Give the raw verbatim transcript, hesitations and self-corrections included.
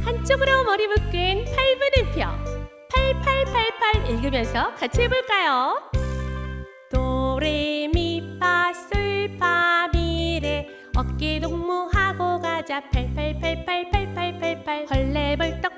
한쪽으로 머리 묶은 팔분음표 팔팔팔팔 읽으면서 같이 해볼까요? 도레미파솔파미레 어깨 동무하고 가자 팔팔팔팔팔팔팔팔 헐레벌떡